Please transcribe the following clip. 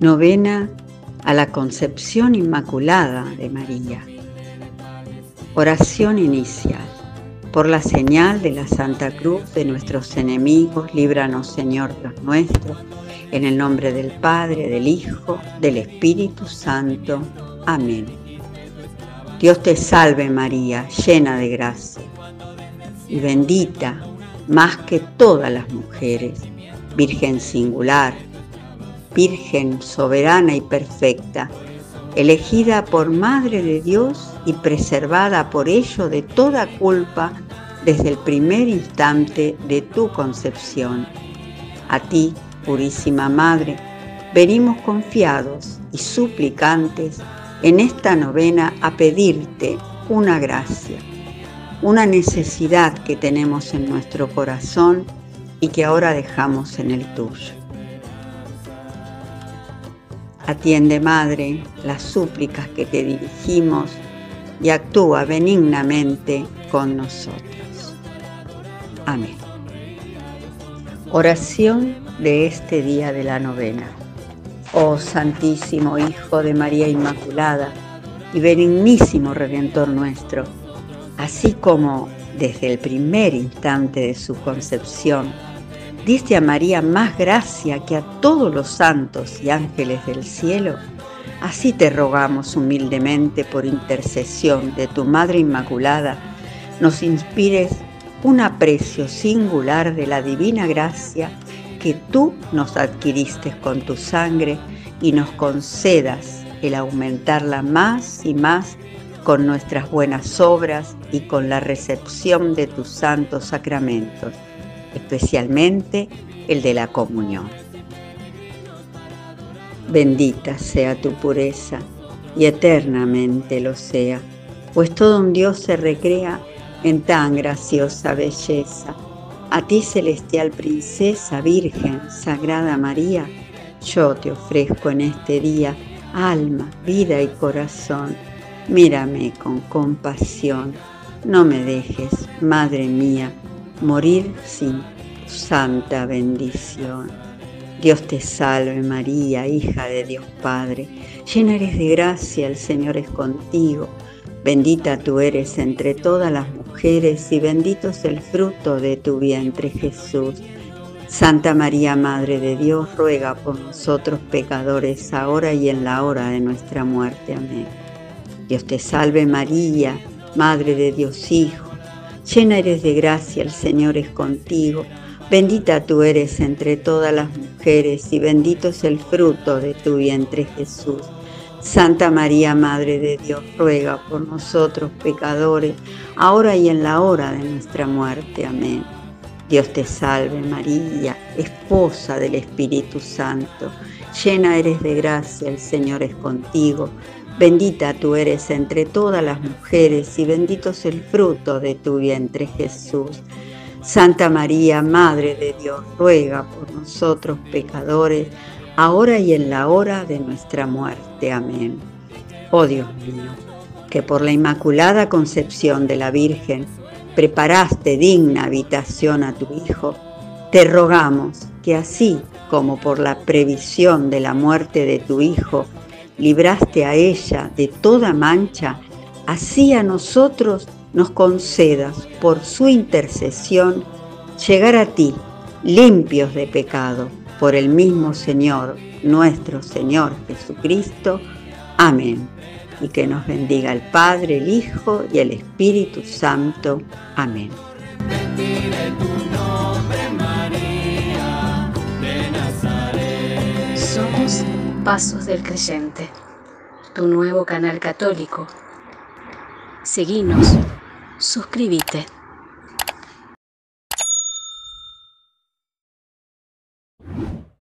Novena a la Concepción Inmaculada de María. Oración inicial. Por la señal de la Santa Cruz de nuestros enemigos, líbranos, Señor Dios nuestro, en el nombre del Padre, del Hijo, del Espíritu Santo. Amén. Dios te salve María, llena de gracia, y bendita más que todas las mujeres, Virgen singular, Virgen soberana y perfecta, elegida por Madre de Dios y preservada por ello de toda culpa desde el primer instante de tu concepción. A ti, purísima Madre, venimos confiados y suplicantes en esta novena a pedirte una gracia, una necesidad que tenemos en nuestro corazón y que ahora dejamos en el tuyo. Atiende, Madre, las súplicas que te dirigimos y actúa benignamente con nosotros. Amén. Oración de este día de la novena. Oh Santísimo Hijo de María Inmaculada y benignísimo Redentor nuestro, así como desde el primer instante de su concepción diste a María más gracia que a todos los santos y ángeles del cielo, así te rogamos humildemente por intercesión de tu Madre Inmaculada, nos inspires un aprecio singular de la divina gracia que tú nos adquiriste con tu sangre y nos concedas el aumentarla más y más con nuestras buenas obras y con la recepción de tus santos sacramentos, especialmente el de la comunión. Bendita sea tu pureza y eternamente lo sea, pues todo un Dios se recrea en tan graciosa belleza. A ti, celestial princesa, Virgen, Sagrada María, yo te ofrezco en este día alma, vida y corazón. Mírame con compasión, no me dejes, Madre mía, morir sin tu santa bendición. Dios te salve María, hija de Dios Padre, llena eres de gracia, el Señor es contigo. Bendita tú eres entre todas las mujeres y bendito es el fruto de tu vientre Jesús. Santa María, Madre de Dios, ruega por nosotros pecadores, ahora y en la hora de nuestra muerte. Amén. Dios te salve María, Madre de Dios Hijo, llena eres de gracia, el Señor es contigo. Bendita tú eres entre todas las mujeres y bendito es el fruto de tu vientre Jesús. Santa María, Madre de Dios, ruega por nosotros pecadores, ahora y en la hora de nuestra muerte. Amén. Dios te salve María, esposa del Espíritu Santo, llena eres de gracia, el Señor es contigo. Bendita tú eres entre todas las mujeres y bendito es el fruto de tu vientre Jesús. Santa María, Madre de Dios, ruega por nosotros pecadores, ahora y en la hora de nuestra muerte. Amén. Oh Dios mío, que por la Inmaculada Concepción de la Virgen preparaste digna habitación a tu Hijo, te rogamos que así como por la previsión de la muerte de tu Hijo, libraste a ella de toda mancha, así a nosotros nos concedas por su intercesión llegar a ti, limpios de pecado, por el mismo Señor, nuestro Señor Jesucristo. Amén. Y que nos bendiga el Padre, el Hijo y el Espíritu Santo. Amén. Somos Pasos del Creyente, tu nuevo canal católico. Seguinos, suscríbete.